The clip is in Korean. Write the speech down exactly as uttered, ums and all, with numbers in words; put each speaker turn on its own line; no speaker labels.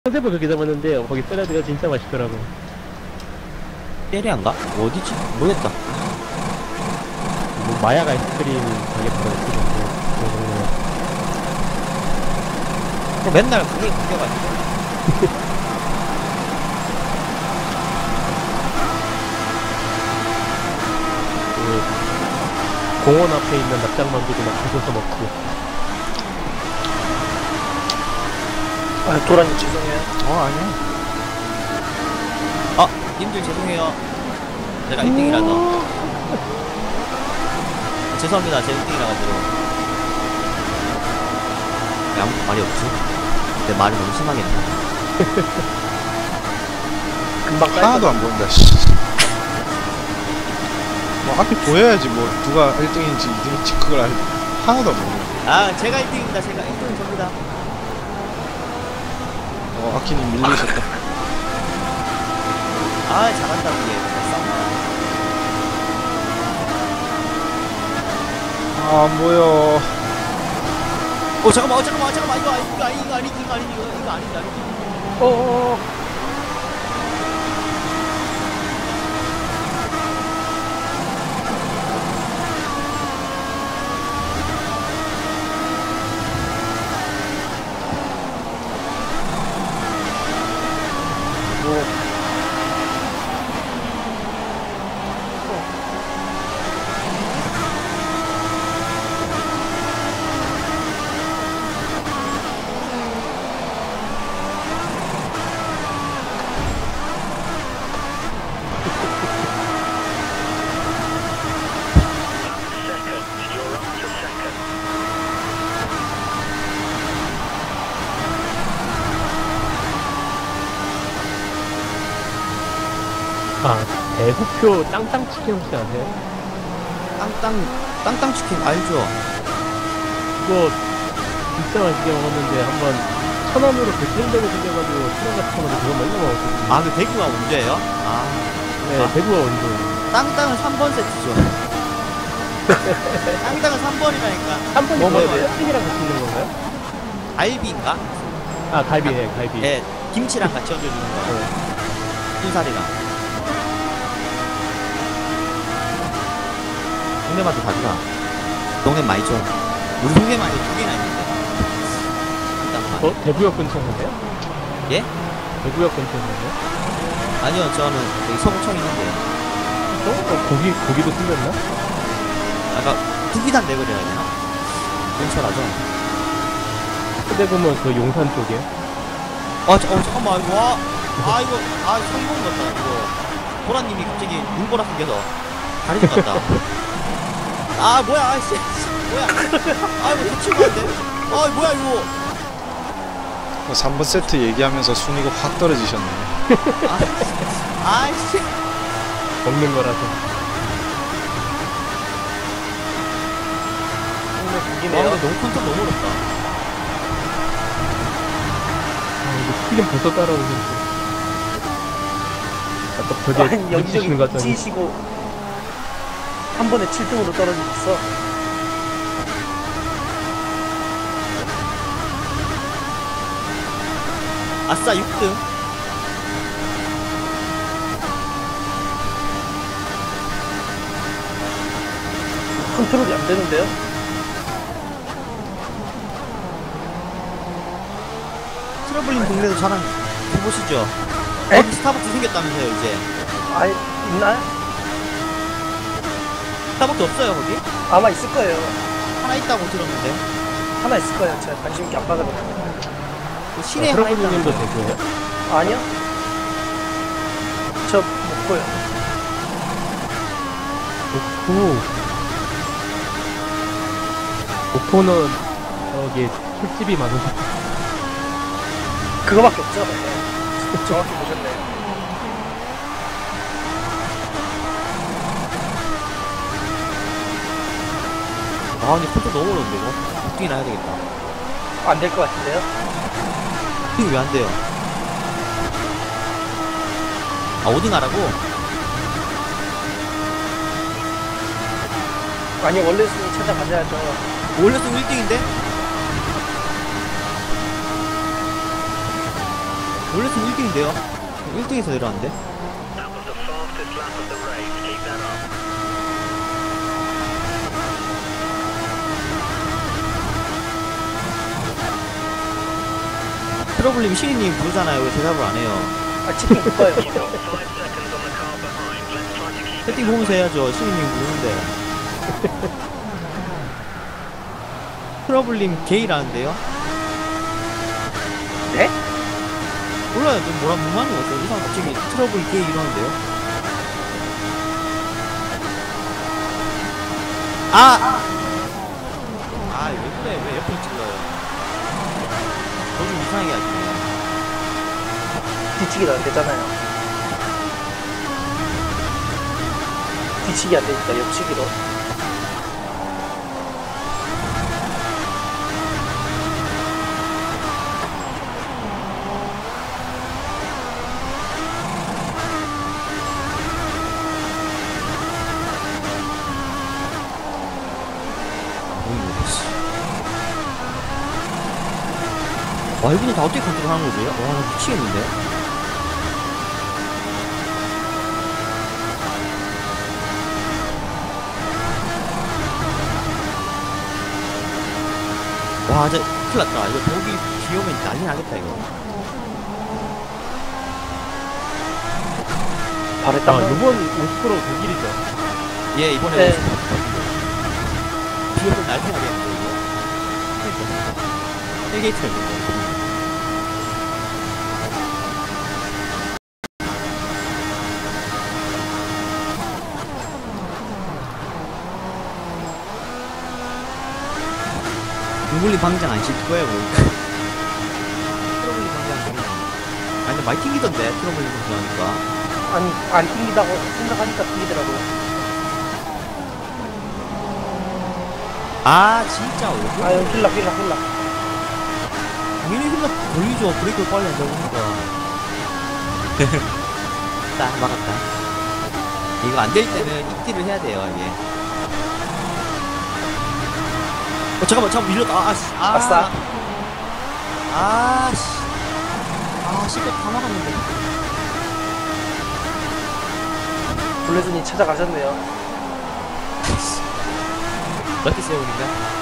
컨셉을 그렇게 잡았는데 거기 샐러드가 진짜 맛있더라고.
페리안가? 어디지? 모르겠다.
뭐 마약 아이스크림 가게처럼 있던데.
그 맨날 그게 바뀌어가지고.
그 공원 앞에 있는 납작만두도 막 부숴서 먹고.
아, 도라님 죄송해요.
어, 아니야. 아, 님들 죄송해요. 제가 일 등이라서. 죄송합니다. 제가 일 등이라가지고. 왜 아무도 말이 없지? 내 말이 너무 심하겠네.
금방 깔
하나도 안 보인다, 씨. 뭐, 앞에 보여야지, 뭐, 누가 일 등인지 이 등인지 그걸 알, 하나도 안 보여.
아, 제가 일 등입니다. 제가 일 등은 접니다.
어, 아키님 밀리셨다.
아, 잘한다, 위에.
아, 안 보여.
어, 잠깐만, 어, 잠깐만, 잠깐만. 이거, 아니, 이거, 아니, 이거 아니지, 이거 아니지, 이거, 이거 아니지, 아니지.
어어어. 아, 대구표 땅땅치킨 혹시 아세요?
땅땅, 땅땅치킨 알죠?
그거 진짜 맛있게 먹었는데 한번 천 원으로 백천 대고 생겨가지고 천원 같은 거를 그거 맨날 먹었거든요.
아, 그 대구가 문제예요? 아.
네,
아.
대구가 원조.
땅땅은 삼 번 세트죠. 땅땅은 삼 번이라니까.
한 번이
뭐
뭐예요?
먹어요?
햄이랑 같이 있는 건가요?
갈비인가?
아, 갈비네, 갈비.
예, 김치랑 같이 얹어주는 거. 흰살이랑. 동네마다 다르다. 동네 많이 줘. 우리 동네만 두 개나 있는데. 일단
어? 대구역 근처인데요?
예?
대구역 근처인데요?
아니요, 저는 여기 서구청 있는데요.
어? 고기, 고기도 틀렸나?
아까 구기단 내거려야 되나? 근처라서.
대구면 그 용산 쪽이에요?
아, 저, 어, 잠깐만, 이거, 와. 아, 이거, 아, 성공 같다, 이거. 보라님이 갑자기 눈보라 생겨서 다리 좀 같다. 아, 뭐야, 아, 씨, 뭐야. 아, 이거 놓치고 안 돼. 아, 뭐야, 이거.
삼 번 세트 얘기하면서 순위가 확 떨어지셨네.
아, 아이씨.
먹는 거라서.
와, 근데 너무 컨셉 너무 어렵다.
아, 이거 튀김 벌써 따라오는데. 아까 저게
아니, 여기저기
미치시는 것 같더니.
찌시고 한 번에 칠 등으로 떨어지셨어.
아싸, 육 등.
컨트롤이 안 되는데요?
트러블링 동네도 자랑 해보시죠.
에?
거기 스타벅스 생겼다면서요, 이제.
아, 있나요?
스타벅스 없어요, 거기?
아마 있을 거예요.
하나 있다고 들었는데.
하나 있을 거예요. 제가 관심 있게 안 받아봤는데.
그 시내 하나
트러블님도
있다고.
대구예요?
아니요? 저 못 보여.
오포. 오포는 저기 술집이 많으셔.
그거밖에 없죠? 네. 정확히 보셨네요.
아, 근데 컨셉 너무 어려운데, 이거? 육 등이나 해야 되겠다.
안 될 것 같은데요?
육 등이 왜 안 돼요? 아, 오 등 하라고?
아니, 원래 순위 찾아가셔야죠.
원래 좀 일 등인데? 원래는 일 등인데요. 일 등에서 내려왔는데. 트러블님 신이님 부르잖아요. 왜 대답을 안 해요?
아 치킨 못 봐요.
채팅 보면서 해야죠. 신이님 부르는데. 트러블님 게이라는데요?
네?
몰라요. 좀 뭐라 무만한 거 같아요. 이 사람 갑자기 트러블 게이 이러는데요? 아! 아, 왜 그래? 왜 옆에 찔러요? 너 좀 이상하게 하시네.
뒤치기도 안 되잖아요. 뒤치기 안 되니까 옆치기로.
와, 이분은 다 어떻게 컨트롤 하는 거지? 와, 나 미치겠는데? 와, 저, 큰일 났다. 이거 벽이 비 오면 난리 나겠다, 이거.
바랬다.
아, 요번 오십 프로 독일이죠.
예, 이번에.
네.
비 오면 난리 나겠는데, 이거. 헬게이트를 거 둥글리 방장 안 씻을 거야, 보니까. 트러블리 방장 안 씻을 아니, 근데 많이 튕기던데, 트러블리 방장 하니까.
아니 안 튕기다고 생각하니까 튕기더라고요.
아, 진짜, 왜
아유 힐라 힐라 힐라.
당연히 힐러 걸리죠. 브레이크를 빨리 한다고 하니까. 딱, 막았다. 이거 안 될 때는 입질을 해야 돼요, 이게. 어, 잠깐만, 잠깐만, 밀렸다. 아, 씨. 아,
아싸.
아, 씨. 아, 실컷 다 막았는데.
블레즈님 찾아가셨네요.
럭키 세븐인가?